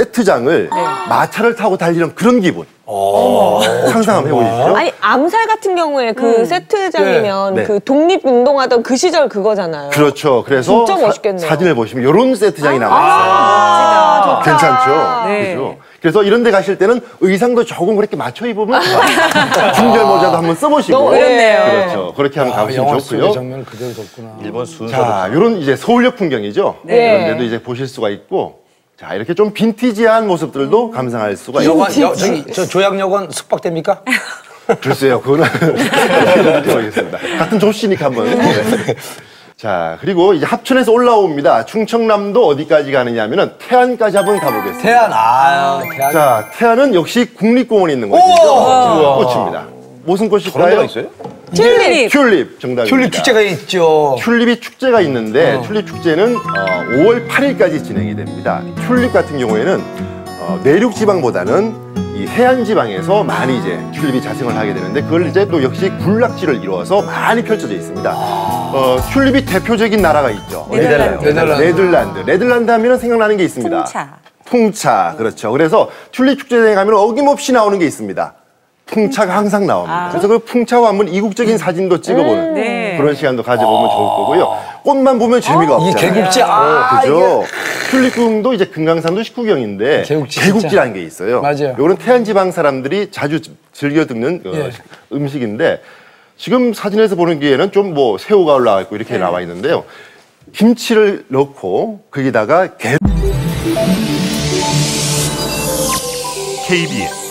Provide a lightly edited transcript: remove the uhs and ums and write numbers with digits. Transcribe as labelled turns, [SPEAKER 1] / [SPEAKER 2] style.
[SPEAKER 1] 세트장을 마차를 타고 달리는 그런 기분. 상상 한번 해보십시오.
[SPEAKER 2] 아니 암살 같은 경우에 그 세트장이면
[SPEAKER 1] 네.
[SPEAKER 2] 그 독립운동하던 그 시절 그거잖아요.
[SPEAKER 1] 그렇죠. 그래서
[SPEAKER 2] 진짜 멋있겠네요.
[SPEAKER 1] 사진을 보시면 이런 세트장이 나와 있어요. 괜찮죠?
[SPEAKER 2] 네.
[SPEAKER 1] 그죠? 그래서 이런 데 가실 때는 의상도 조금 그렇게 맞춰 입으면 중절 모자도 한번 써보시고.
[SPEAKER 2] 너무 어렵네요.
[SPEAKER 1] 그렇죠. 그렇게 하면 가보시면
[SPEAKER 3] 영화
[SPEAKER 1] 좋고요.
[SPEAKER 3] 속의 장면을 그대로 뒀구나.
[SPEAKER 4] 일본 순서.
[SPEAKER 1] 자, 이런 이제 서울역 풍경이죠.
[SPEAKER 2] 네.
[SPEAKER 1] 이런 데도 이제 보실 수가 있고. 자, 이렇게 좀 빈티지한 모습들도 감상할 수가 있고.
[SPEAKER 3] 저 조약여관 숙박됩니까?
[SPEAKER 1] 글쎄요, 그거는 모르겠습니다. 같은 조씨니까 한번. 네. 자, 그리고 이제 합천에서 올라옵니다. 충청남도 어디까지 가느냐 하면은 태안까지 한번 가보겠습니다.
[SPEAKER 3] 태안, 태안.
[SPEAKER 1] 자, 태안은 역시 국립공원에 있는 곳이죠. 꽃입니다. 무슨 꽃일까요?
[SPEAKER 4] 있어요?
[SPEAKER 1] 튤립 정답입니다.
[SPEAKER 3] 튤립 축제가 있죠.
[SPEAKER 1] 튤립이 축제가 있는데 튤립 축제는 5월 8일까지 진행이 됩니다. 튤립 같은 경우에는 내륙 지방보다는 이 해안 지방에서 많이 이제 튤립이 자생을 하게 되는데 그걸 이제 또 역시 군락지를 이루어서 많이 펼쳐져 있습니다. 튤립이 대표적인 나라가 있죠. 네덜란드 하면 생각나는 게 있습니다. 풍차. 그렇죠. 그래서 튤립 축제장에 가면 어김없이 나오는 게 있습니다. 풍차가 항상 나옵니다. 그래서 그 풍차와 한번 이국적인 사진도 찍어보는 그런 시간도 가져보면 좋을 거고요. 꽃만 보면 재미가 없잖아요.
[SPEAKER 3] 이 개국지,
[SPEAKER 1] 그죠? 튤립궁도 이제 금강산도 식후경인데 개국지라는 게 있어요.
[SPEAKER 3] 맞아요.
[SPEAKER 1] 요거는 태안 지방 사람들이 자주 즐겨 듣는 음식인데 지금 사진에서 보는 기에는 좀 뭐 새우가 올라가 있고 이렇게 나와 있는데요. 김치를 넣고 거기다가
[SPEAKER 5] KBS